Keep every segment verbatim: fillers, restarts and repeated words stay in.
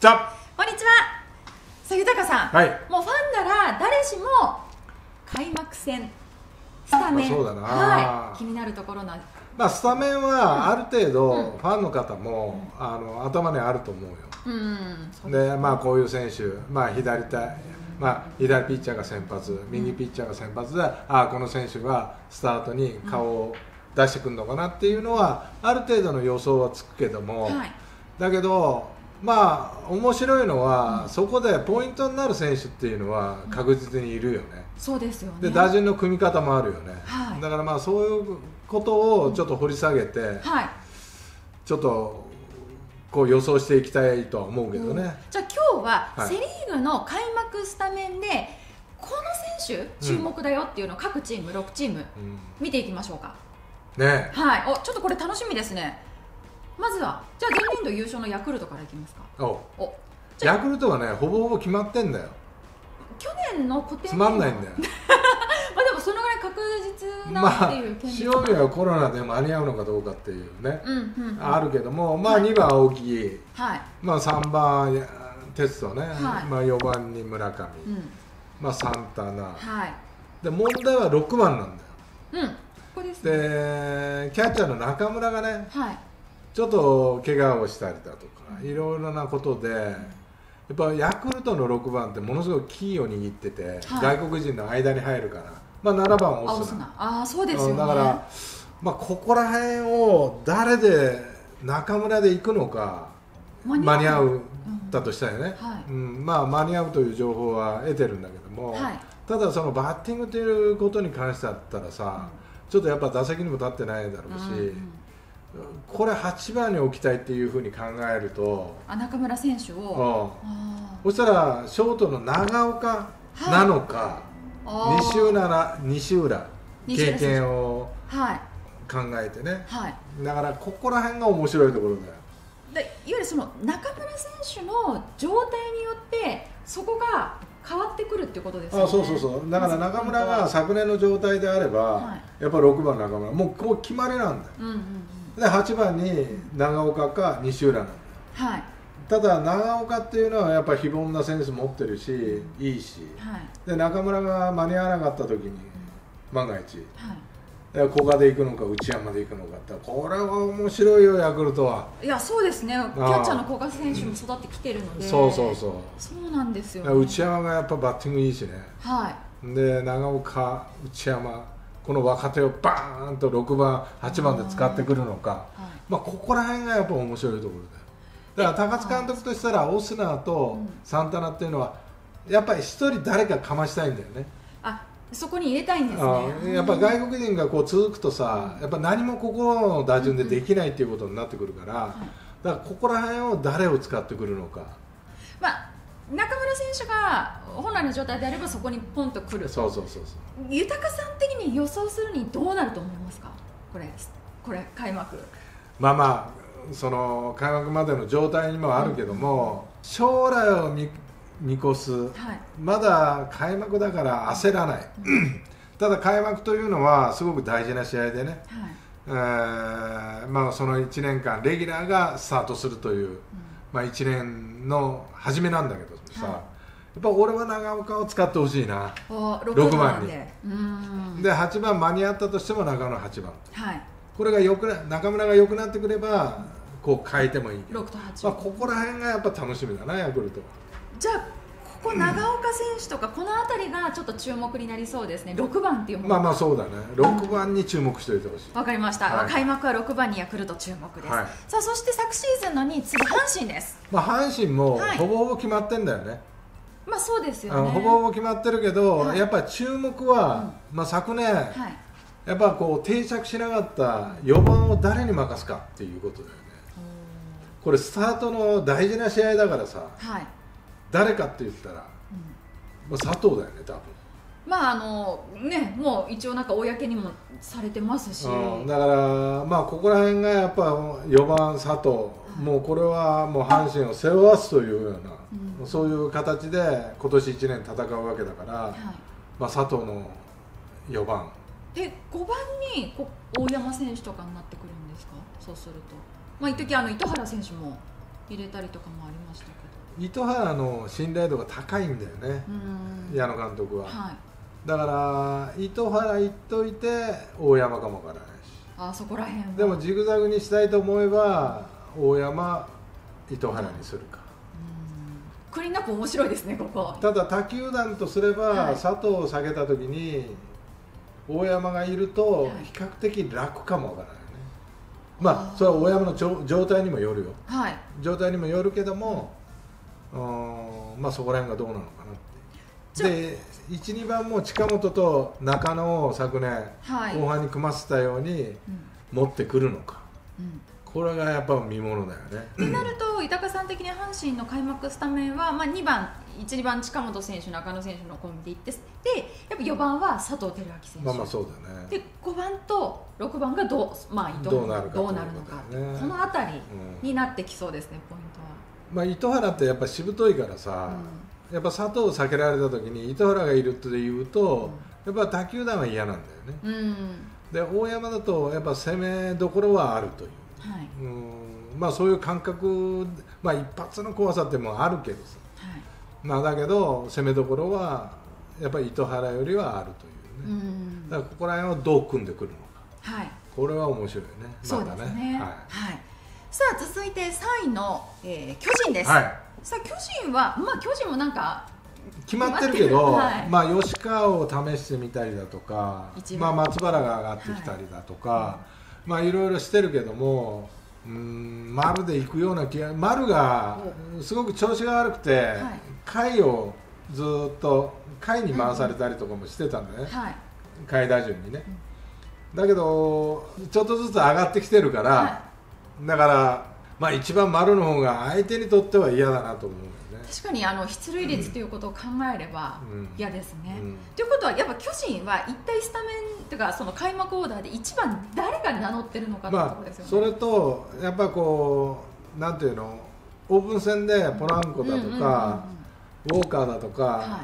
じゃこんにちは。さあ、豊さん、 はい、 もうファンなら誰しも開幕戦スタメン、 そうだな、 はい、気になるところなんです。 まあ、スタメンはある程度ファンの方も、うん、あの頭にあると思うよ。うん、で、まあ、こういう選手、まあ、左手、まあ、左ピッチャーが先発、右ピッチャーが先発で、ああこの選手がスタートに顔を出してくるのかなっていうのはある程度の予想はつくけども、はい、だけど、まあ、面白いのは、うん、そこでポイントになる選手っていうのは確実にいるよね。 うん、そうですよね。 で、打順の組み方もあるよね。はい、だからまあそういうことをちょっと掘り下げて、うん、はい、ちょっとこう予想していきたいとは思うけどね。うん、 じゃあ今日はセ・リーグの開幕スタメンでこの選手注目だよっていうのを各チームろくチーム見ていきましょうか。 ね、 はい、おちょっとこれ楽しみですね。まずはじゃあ前年度優勝のヤクルトからいきますか。 おおヤクルトはねほぼほぼ決まってんだよ。 去年の固定つまんないんだよまあでもそのぐらい確実なっていう件、まあ、塩見はコロナで間に合うのかどうかっていうね、うんうんうん、あるけども、まあ、にばん青木、はい、まあ、さんばん哲人ね、はい、まあ、よばんに村上、うん、まあ、サンタナ、はい、で問題はろくばんなんだよ、うん、ここですね。でキャッチャーの中村がね、はい、ちょっと怪我をしたりだとか、うん、いろいろなことで、やっぱヤクルトのろくばんってものすごくキーを握ってて、はい、外国人の間に入るから、まあ、ななばんオスナ、 ああそうですよね。 だから、まあ、ここら辺を誰で中村で行くのか間に合うだとしたらね、うんはい、うん、まあ、間に合うという情報は得てるんだけども、はい、ただそのバッティングということに関してだったらさ、うん、ちょっとやっぱ打席にも立ってないだろうし、うんうん、これはちばんに置きたいっていうふうに考えると、 あ中村選手を、 そしたらショートの長岡なのか、はい、西浦、西浦経験を考えてね、はい、だからここら辺が面白いところだよ。 でいわゆるその中村選手の状態によってそこが変わってくるっていうことですよね。 あそうそうそう、だから中村が昨年の状態であれば、はい、やっぱろくばん中村もうこう決まりなんだよ、うんうんうん、ではちばんに長岡か西浦なんだよ、はい、ただ長岡っていうのはやっぱり非凡なセンス持ってるしいいし、はい、で中村が間に合わなかった時に万が一、はい、古賀で行くのか内山で行くのかって、これは面白いよヤクルトは。いやそうですね、キャッチャーの古賀選手も育ってきてるので、 そうそうそう、 そうなんですよ、ね、 内山がやっぱバッティングいいしね、はい、で長岡内山この若手をバーンとろくばんはちばんで使ってくるのか、はい、まあ、ここら辺がやっぱ面白いところだよ。だから高津監督としたらオスナーとサンタナっていうのはやっぱり一人誰かかましたいんだよね。 あそこに入れたいんですね。 やっぱ外国人がこう続くとさ、やっぱ何もここの打順でできないっていうことになってくるから、うんうん、だからここら辺を誰を使ってくるのか。 まあ中村選手が本来の状態であればそこにポンとくる。 そうそうそうそう。 豊さん的に予想するにどうなると思いますか。これこれ開幕。 まあまあその開幕までの状態にもあるけども、うん、将来を見見越す、はい、まだ開幕だから焦らない、うん、ただ開幕というのはすごく大事な試合でね、はい、えーまあ、そのいちねんかんレギュラーがスタートするという、うん、まあ、いちねんの初めなんだけどさ、はい、やっぱ俺は長岡を使ってほしいな、ろくばんにで、うんではちばん間に合ったとしても中野はちばん、はい、これがよくな中村が良くなってくればこう変えてもいいけど、ろくとはち、まあ、ここら辺がやっぱ楽しみだなヤクルトは。 じゃあここ長岡選手とかこの辺りがちょっと注目になりそうですね。ろくばんっていうもの、 まあまあそうだね、ろくばんに注目しておいてほしい。 わかりました、はい、開幕はろくばんにヤクルト注目です、はい、さあそして昨シーズンのに次阪神です、 まあ、阪神もほぼほぼ決まってんだよね、はい、 まあそうですよね、 ほぼほぼ決まってるけど、はい、やっぱり注目は、うん、まあ、昨年、はい、やっぱこう定着しなかったよばんを誰に任すかっていうことだよね、うん、これスタートの大事な試合だからさ、はい、誰かって言ったら、うん、まあ、佐藤だよね多分。 まああのね、もう一応なんか公にもされてますし、 うん、だからまあここら辺がやっぱよばん佐藤、はい、もうこれはもう阪神を背負わすというような、うん、そういう形で今年いちねん戦うわけだから、はい、まあ、佐藤のよばんでごばんにこ大山選手とかになってくるんですか。そうすると、まあ、一時あの糸原選手も入れたりとかもありましたけど、 糸原の信頼度が高いんだよね、矢野監督は、はい、だから糸原行っといて大山かもわからないし、 あそこら辺はでもジグザグにしたいと思えば大山糸原にするか、 うん、クリーンアップ面白いですねここ。 ただ他球団とすれば、はい、佐藤を下げた時に大山がいると比較的楽かもわからないね、はい、まあそれは大山の状態にもよるよ、はい、状態にもよるけども、うん、まあそこら辺がどうなのかなってでいち、にばんも近本と中野を昨年、はい、後半に組ませたように持ってくるのか、うん、これがやっぱ見ものだよね。 となると、板さん的に阪神の開幕スタメンは、まあ、にばん、いち、にばん近本選手、中野選手のコンビでいって、でやっぱよばんは佐藤輝明選手、 まあまあそうだね、 でごばんとろくばんがどう、まあ、 どうなるか、 どうなるのか、ね、この辺りになってきそうですね、ポイントは。 まあ、糸原ってやっぱしぶといからさ、うん、やっぱ佐藤を避けられた時に糸原がいるっていうと、うん、やっぱ他球団は嫌なんだよね、うん、で大山だとやっぱ攻めどころはあるという、はい、うんまあ、そういう感覚、まあ、一発の怖さってもあるけどさ、はい、まあ、だけど攻めどころはやっぱり糸原よりはあるというね、うん、だからここら辺をどう組んでくるのか、はい、これは面白いね、 そうですね、まだね、はいはい、さあ続いてさんいの、えー、巨人です、はい、さあ巨人は、まあ、巨人もなんか決まってるけど、はい、まあ、吉川を試してみたりだとか、まあ、松原が上がってきたりだとか、はい、まあ、いろいろしてるけども、うーん丸でいくような気が、丸がすごく調子が悪くて、はい、下位をずっと下位に回されたりとかもしてたんだね、はい、下位打順にね、うん、だけどちょっとずつ上がってきてるから、はい、だからまあ一番丸の方が相手にとっては嫌だなと思うよね。 確かにあの出塁率ということを考えれば嫌ですね、うんうん、ということはやっぱ巨人は一体スタメンというかその開幕オーダーで一番誰が名乗ってるのかというところですよね、 まあ、それとやっぱこうなんていうのオープン戦でポランコだとかウォーカーだとか、はい、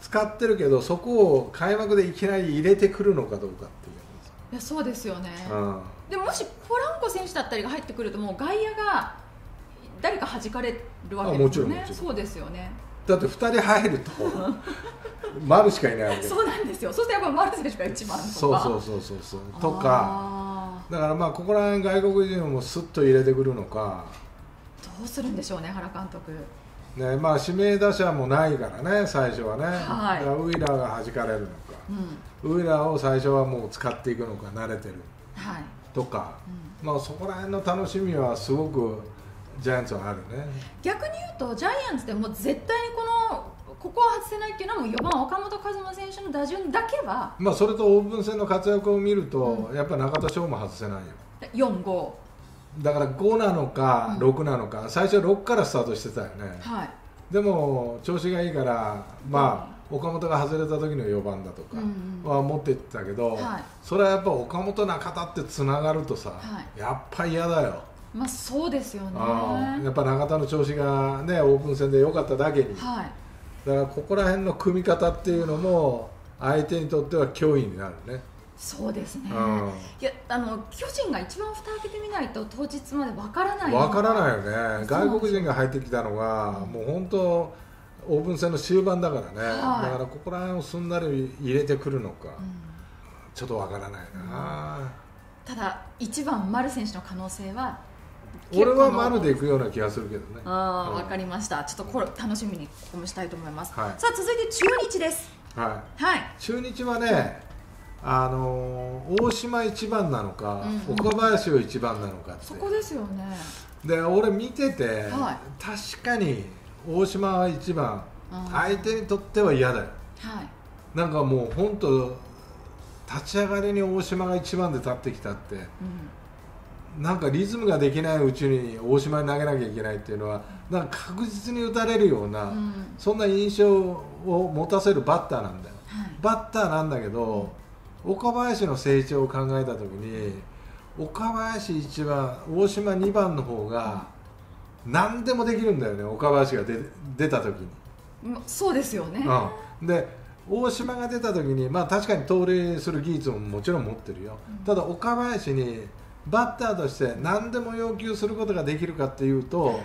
使ってるけどそこを開幕でいきなり入れてくるのかどうかっていう。 いやそうですよね、うん、でももしポランコ選手だったりが入ってくるともう外野が誰か弾かれるわけですよね。そうですよね。 だってふたり入ると丸しかいないわけ。 そうなんですよ。そしてやっぱ丸選手が一番とか。 そうそうそうそうそうとか。だからまあここら辺外国人もスッと入れてくるのか。 どうするんでしょうね原監督。 ねまあ指名打者もないからね最初はね。はい、ウィラーが弾かれるのか、うん、ウィラーを最初はもう使っていくのか慣れてる、はい、とか、うん、まあそこら辺の楽しみはすごく。ジャイアンツはあるね。 逆に言うとジャイアンツでも絶対にこのここは外せないっていうのはもうよばん岡本和真選手の打順だけは、 まあそれとオープン戦の活躍を見ると、うん、やっぱ中田翔も外せないよ。 よん、ごだからごなのかろくなのか、うん、最初はろくからスタートしてたよね、はい、でも調子がいいからまあ、うん、岡本が外れた時のよばんだとかは持っていってたけど、うんうんはい、それはやっぱ岡本中田ってつながるとさ、はい、やっぱ嫌だよ。 まあそうですよね。 やっぱ中田の調子がねオープン戦で良かっただけに、はい、だからここら辺の組み方っていうのも相手にとっては脅威になるね。 そうですね、うん、いやあの巨人が一番蓋開けてみないと当日までわからないわからないよね。外国人が入ってきたのが、うん、もう本当オープン戦の終盤だからね、はい、だからここら辺をすんなり入れてくるのか、うん、ちょっとわからないな、 うん、ただいちばん丸選手の可能性は俺は丸でいくような気がするけどね。 ああ、わ、うん、かりました。ちょっとこれ楽しみにここもしたいと思います、はい、さあ続いて中日です。はい、はい、 中日はね、あのー、大島いちばんなのか、うんうん、岡林をいちばんなのかって。 そこですよね。 で俺見てて、はい、確かに大島はいちばん、相手にとっては嫌だよ、はい、なんかもう本当立ち上がりに大島がいちばんで立ってきたって、うん、なんかリズムができないうちに大島に投げなきゃいけないっていうのはなんか確実に打たれるような、うん、そんな印象を持たせるバッターなんだよ、はい、バッターなんだけど、うん、岡林の成長を考えた時に岡林いちばん大島にばんの方が何でもできるんだよね。岡林が 出, 出た時にそうですよね、 うん、で大島が出た時に、まあ、確かに盗塁する技術ももちろん持ってるよ、うん、ただ岡林にバッターとして何でも要求することができるかっていうと、はい、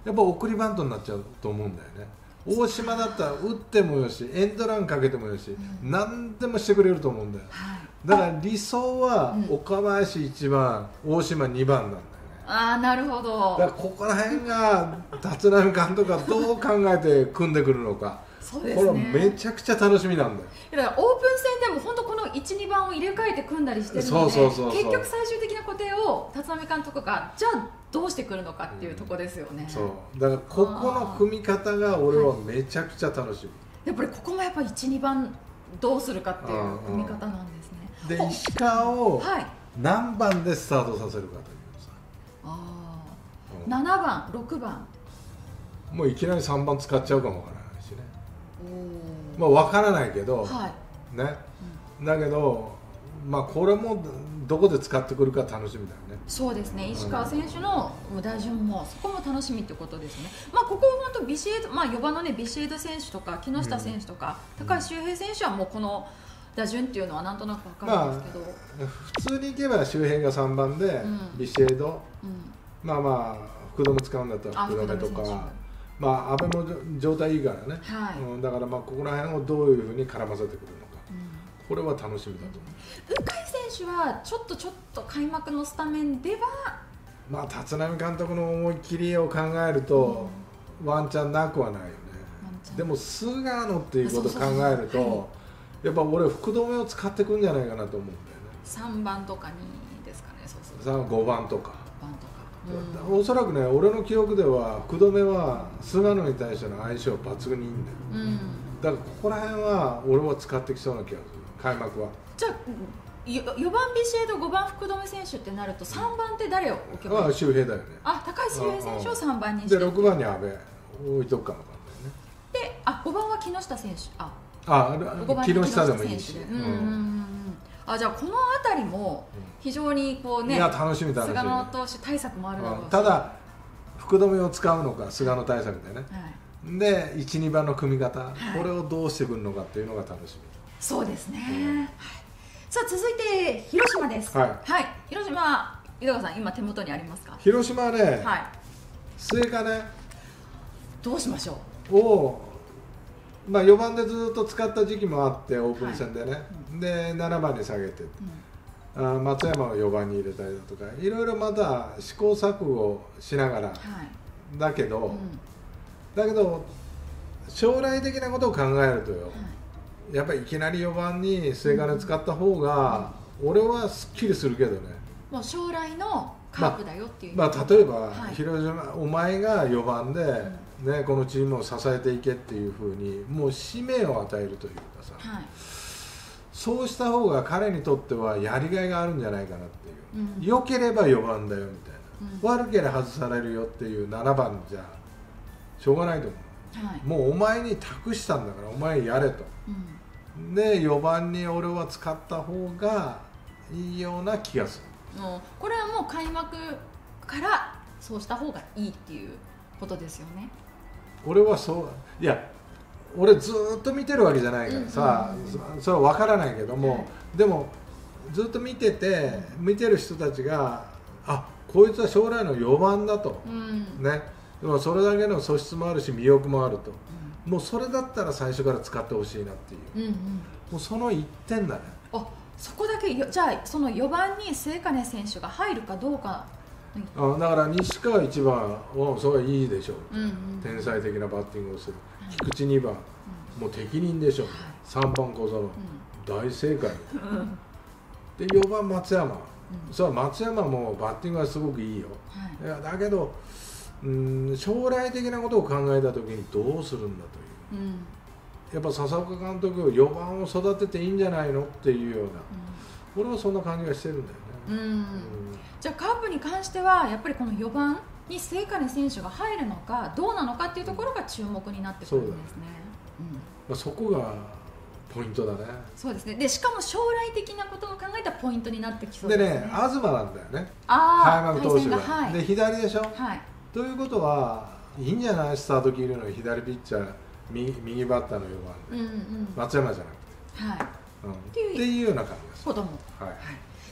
やっぱ送りバントになっちゃうと思うんだよね。大島だったら打ってもよし、エンドランかけてもよし、うん、何でもしてくれると思うんだよ、はい、だから理想は岡林いちばん、うん、大島にばんなんだよね。 ああ、なるほど。 だからここら辺が立浪監督がどう考えて組んでくるのかそうですね、 これめちゃくちゃ楽しみなんだよ。 だからオープン戦でも本当このいち、にばんを入れ替えて組んだりしてるので、結局最終的な固定を立浪監督がじゃあどうしてくるのかっていうところですよね、うん、 そうだからここの組み方が俺はめちゃくちゃ楽しみ、はい、 やっぱりここもやっぱりいち、にばんどうするかっていう組み方なんですね。 で石川を何番でスタートさせるかというさ、 あー、ななばん、ろくばん、 もういきなりさんばん使っちゃうかもわからないしね。まあ分からないけど、はい、ね、うん、だけど、まあ、これもどこで使ってくるか楽しみだよね。 そうですね、石川選手の打順もそこも楽しみってことですね。まあ、ここ本当ビシエド、まあ、よばんの、ね、ビシエド選手とか木下選手とか、うん、高橋周平選手はもうこの打順っていうのはなんとなく分かるんですけど、 まあ、普通にいけば周平がさんばんで、うん、ビシエド、うん、まあまあ福留使うんだったら福留とか、まあ、阿部も状態いいからね、はい、うん、だからまあここら辺をどういうふうに絡ませてくるのか、うん、これは楽しみだと思う。 鵜飼選手はちょっとちょっと開幕のスタメンでは、 まあ、立浪監督の思い切りを考えると、うん、ワンチャンなくはないよね。でも菅野っていうことを考えると、やっぱ俺福留を使ってくんじゃないかなと思うんだよね。 さんばんとかにですかね。そうするとごばんとか、うん、おそらくね、俺の記憶では福留は菅野に対しての相性抜群にいいんだよ、うん、だからここら辺は俺は使ってきそうな気がする、開幕は。 じゃあよばんビシエド、ごばん福留選手ってなるとさんばんって誰を置けばいい？ あ、周平だよね。 あ、高橋周平選手をさんばんにして、 でろくばんに阿部置いとくかもわかんないね。 で、あ、ごばんは木下選手、ああ、木下でもいいし、 うんうんうん、あ、じゃあこの辺りも非常にこうね、 いや楽しみ楽しみ、 菅野投手対策もあるだろうし、 うん、ただ福留を使うのか菅野対策でね、はい、でいち、にばんの組み方、はい、これをどうしてくるのかっていうのが楽しみ。 そうですね、うん、はい、さあ続いて広島です。はい、はい、広島、井戸川さん今手元にありますか？ 広島ね、はい、末かね、 どうしましょうを、まあ、よばんでずっと使った時期もあってオープン戦でね、はい、でななばんに下げて、うん、あ松山をよばんに入れたりだとかいろいろまた試行錯誤しながら、はい、だけど、うん、だけど将来的なことを考えるとよ、はい、やっぱりいきなりよばんに末金使った方が、うん、俺はすっきりするけどね。 もう将来のカープだよっていう、 まあまあ、例えば、はい、広島お前がよばんで、うんね、このチームを支えていけっていうふうにもう使命を与えるというかさ、はい、そうした方が彼にとってはやりがいがあるんじゃないかなっていう、うん、良ければよばんだよみたいな、うん、悪ければ外されるよっていうななばんじゃしょうがないと思う、はい、もうお前に託したんだからお前やれと、うん、でよばんに俺は使った方がいいような気がする。 もうこれはもう開幕からそうした方がいいっていうことですよね。 俺はそういや俺ずっと見てるわけじゃないからさ、うんうん、それは分からないけども、はい、でもずっと見てて見てる人たちがあこいつは将来のよばんだと、うん、ね、でもそれだけの素質もあるし魅力もあると、うん、もうそれだったら最初から使ってほしいなっていう、うんうん、もうその一点だね。 あそこだけじゃあそのよばんに末金選手が入るかどうか、 あだから西川いちばんはそれはいいでしょう、うんうん、天才的なバッティングをする、はい、菊池にばん、うん、もう適任でしょう、はい、さんばん小園、うん、大正解、うん、でよばん松山、うん、それは松山もバッティングはすごくいいよ、はい、いやだけどうん将来的なことを考えた時にどうするんだという、うん、やっぱ笹岡監督よばんを育てていいんじゃないのっていうような、うん、俺はそんな感じがしてるんだよね。うんうん、 じゃあカープに関してはやっぱりこのよばんに末金選手が入るのかどうなのかっていうところが注目になってくるんですね。 うん、まあ、そこがポイントだね。 そうですね。でしかも将来的なことを考えたポイントになってきそうですね。 でね、東なんだよね。 あ開幕投手が、 はい、 で左でしょ。 はい、 ということはいいんじゃないスタート切るのに左ピッチャー 右, 右バッターのよばんで、うんうん、松山じゃなくて、はい、うん、っていうような感じです。 ことも、 はい、はい、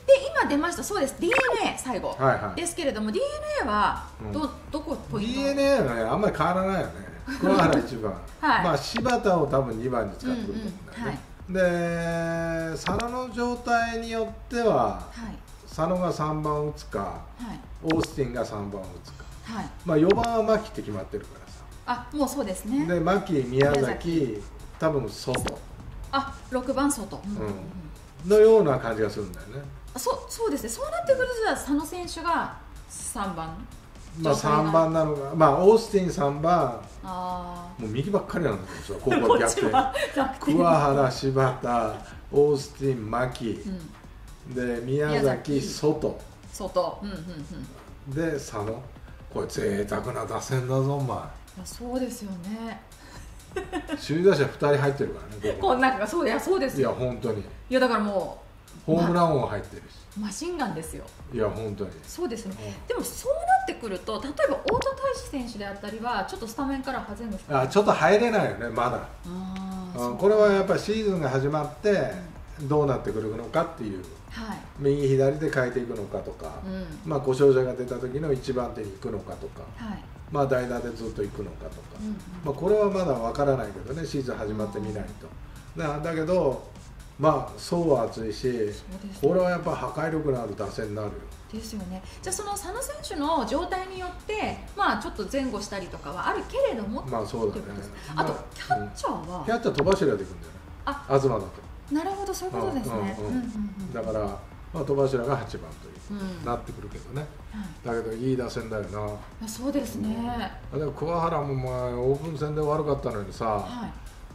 今出ました、そうです、 ディーエヌエー 最後、はいはい、ですけれども ディーエヌエー は ど,、うん、どこポイント？ ディーエヌエー はねあんまり変わらないよね。桑原いちばん、はい、まあ柴田を多分にばんに使ってくると思うんだよね、うんうんはい、で佐野の状態によっては、はい、佐野がさんばんを打つか、はい、オースティンがさんばんを打つか、はい、まあよばんは牧って決まってるからさ。 あ、もうそうですね。 で牧、宮崎、多分外、 あ、ろくばん外、うんうん、のような感じがするんだよね。 あ、そそうですね。そうなってくると佐野選手がさんばん、 まあさんばんなのが、まあオースティンさんばん、あもう右ばっかりなんですよ、ここは逆転。桑原、柴田、オースティン、牧、うん、で宮崎、外、 外、うんうんうん、 で佐野、これ贅沢な打線だぞお前。いやそうですよね。 首位打者ふたり入ってるからね。 こんなんかそういやそうですよ。いや本当に。いやだからもうホームラン王入ってるし。 マシンガンですよ。 いや本当に。 そうですね。うん、でもそうなってくると、例えば太田大志選手であったりはちょっとスタメンから外れるんですか？ あ、ちょっと入れないよねまだ。ああ、これはやっぱりシーズンが始まってどうなってくるのかっていう。はい、右左で変えていくのかとか、うん、まあ故障者が出た時の一番手に行くのかとか、はい、まあ代打でずっと行くのかとか、うんうん、まあこれはまだわからないけどね、シーズン始まってみないと。だ, だけどまあ層は厚いし、ね、これはやっぱ破壊力のある打線になるよ。 ですよね。じゃあその佐野選手の状態によってまあちょっと前後したりとかはあるけれども、 まあそうだね。 あとキャッチャーは、 うん、キャッチャー飛ばしらでいくんだよね。あ、東だと。 なるほど、そういうことですね。 だから、まあ、戸柱がはちばんという、うん、なってくるけどね、はい、だけどいい打線だよな。 あ、そうですね、 うん、でも桑原も前オープン戦で悪かったのにさ、はい、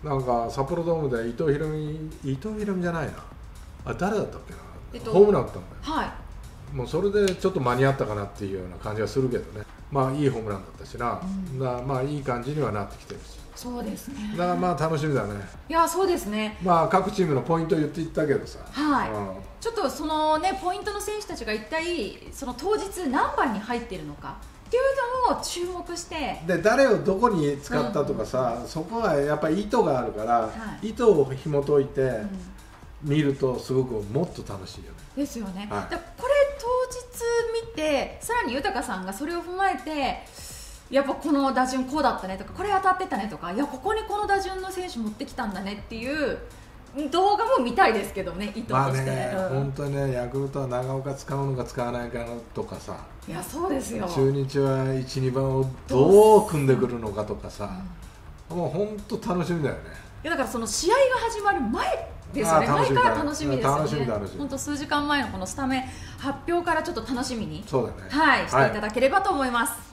なんか札幌ドームで伊藤大海、伊藤大海じゃないな、あ、誰だったっけな、えっと、ホームラン打ったんだよ、はい、もうそれでちょっと間に合ったかなっていうような感じがするけどね。まあいいホームランだったしな、うん、だまあいい感じにはなってきてるし。 そうですね。 だからまあ楽しみだね。 いや、そうですね。 まあ各チームのポイントを言っていったけどさ。 はい。うん、ちょっとそのねポイントの選手たちが一体その当日何番に入っているのかっていうのを注目して。で誰をどこに使ったとかさ、うん、そこはやっぱり意図があるから、はい、意図を紐解いて、うん、見るとすごくもっと楽しいよね。 ですよね。はい、だこれ当日見てさらに豊さんがそれを踏まえて。やっぱこの打順こうだったねとか、これ当たってたねとか、いやここにこの打順の選手持ってきたんだねっていう動画も見たいですけどね、意図として。まあね、 うん、本当にね、ヤクルトは長岡使うのか使わないかとかさ、 いやそうですよ。 中日はいち、にばんをどう組んでくるのかとかさ、うん、もう本当楽しみだよね。 いやだからその試合が始まる前ですよね。毎回楽しみですよね。本当数時間前のこのスタメン発表からちょっと楽しみに、 そうだね、 はい、していただければと思います。はい。